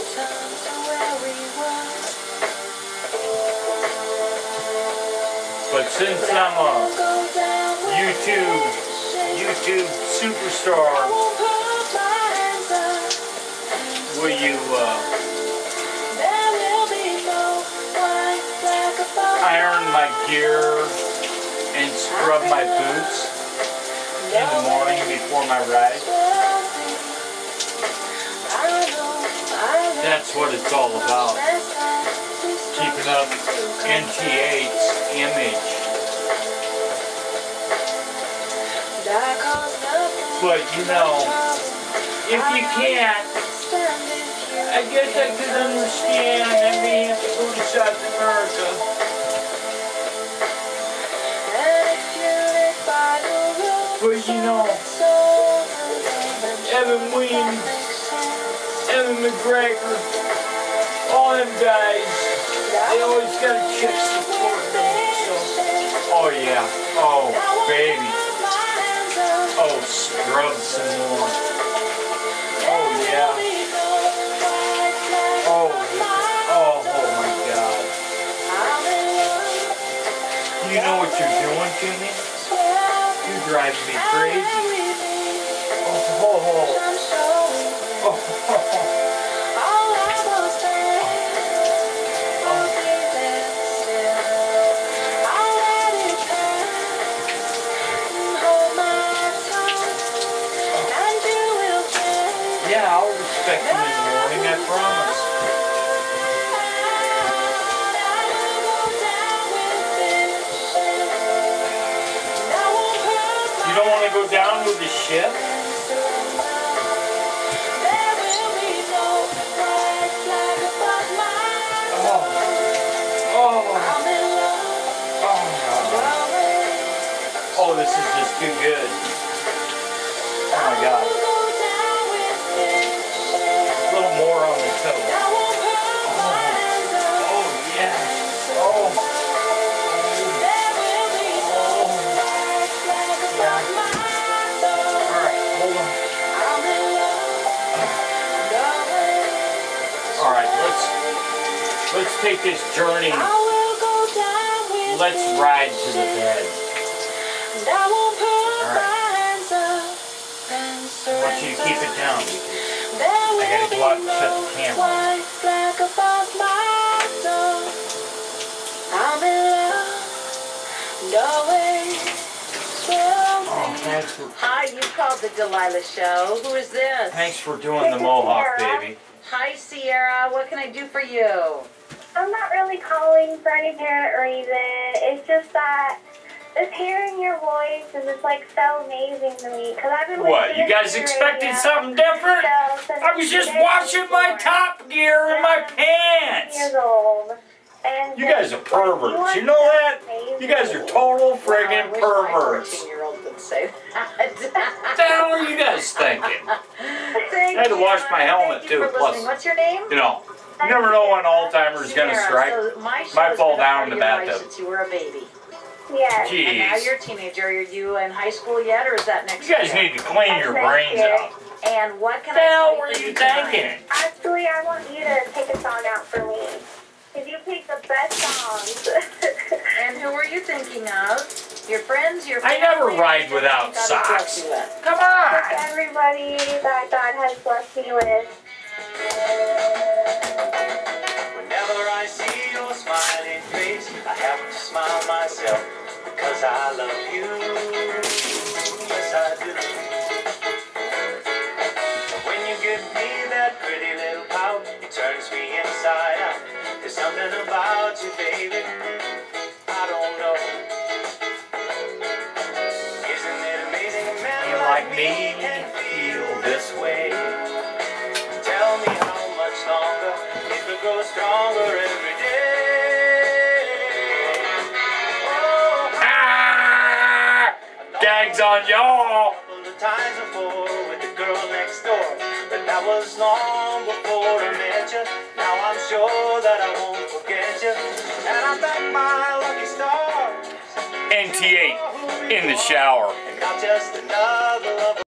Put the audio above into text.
But since I'm a YouTube superstar, will you iron my gear and scrub my boots in the morning before my ride? That's what it's all about. Keeping up NT8's image. But you know, if you can't, I guess I could understand that we have to go to South America. But you know, Evan Williams, Evan McGregor, all them guys, they always got a chick supporting them. So, oh yeah, oh baby, oh scrub some more. Oh yeah, oh my God. You know what you're doing to me? You're driving me crazy. Yeah, I'll respect him in the morning, I promise. You don't want to go down with the ship? Oh, this is just too good. Oh my God. A little more on the toe. Oh yeah. Oh. Alright, hold on. Alright, let's take this journey. Let's ride to the bed. Alright. I want you to keep it down because I gotta go out and shut the camera. Oh, thanks for... Hi, you called the Delilah Show. Who is this? Thanks for doing the mohawk, baby. Hi, Sierra. What can I do for you? I'm not really calling for any apparent reason. It's just that just hearing your voice is just like so amazing to me. Cause I've been What? You guys expected something different? I was just washing my top gear and my pants. Years old. And you guys are perverts. You know that? You guys are total friggin' perverts. 14-year-old would say that. What the hell are you guys thinking? I had to wash my helmet too. Plus, what's your name? you know, you never know when Alzheimer's gonna strike. So Might fall down in the bathtub. Since you were a baby. Yes. Jeez. And now you're a teenager. Are you in high school yet, or is that next year? You guys need to clean your brains out. And what can What the hell I were do for you tonight? thinking? Actually, I want you to take a song out for me. Because you pick the best songs. And who are you thinking of? Your friends, your family? I never ride without socks. Come on! Everybody that God has blessed me with. Whenever I see your smiling face, I have to smile myself because I love you. Yes, I do. When you give me that pretty little pout, it turns me inside out. There's something about you, baby, I don't know. Isn't it amazing a man like me can feel this way? Tell me how much longer it will grow stronger every day. Oh, Gags on y'all! a couple of times before with the girl next door, but that was long before I met you. Now I'm sure that I won't forget you, and I thank my lucky stars. NT8 in the shower. Not just another lover.